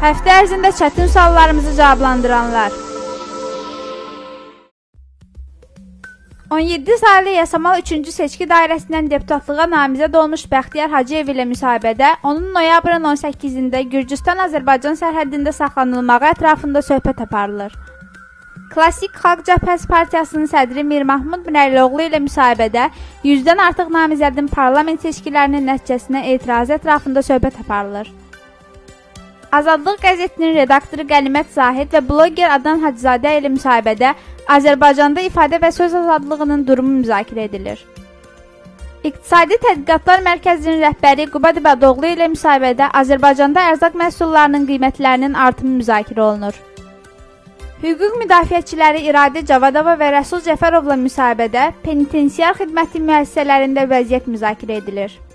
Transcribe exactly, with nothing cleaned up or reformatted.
Həftə ərzində çətin suallarımızı cavablandıranlar. on yeddi saylı Yasamal üçüncü seçki dairəsindən deputatlığa namizəd olmuş Bəxtiyar Hacıyev ilə müsahibədə onun noyabrın on səkkizində Gürcüstan-Azərbaycan sərhəddində saxlanılmağı ətrafında söhbət aparılır. Klassik Xalq Cəbhəsi Partiyasının sədri Mir Mahmud Binəliloğlu ilə müsahibədə yüzdən artıq namizədin parlament seçkilərinin nəticəsinə etirazı ətrafında söhbət aparılır. Azadlıq qəzetinin redaktoru Qənimət Zahid və bloger Adnan Hacızadə ilə müsahibədə Azərbaycanda ifadə və söz azadlığının durumu müzakirə edilir. İqtisadi Tədqiqatlar Mərkəzinin rəhbəri Qubad İbadoğlu ilə müsahibədə Azərbaycanda ərzaq məhsullarının qiymətlərinin artımı müzakirə olunur. Hüquq müdafiəçiləri İradə Cavadova və Rəsul Cəfərovla müsahibədə penitensiar xidməti müəssisələrində vəziyyət müzakirə edilir.